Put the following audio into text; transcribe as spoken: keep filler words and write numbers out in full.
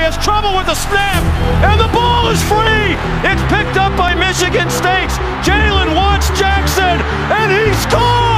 has trouble with the snap, and the ball is free. It's picked up by Michigan State's Jalen Watts Jackson, and he scores!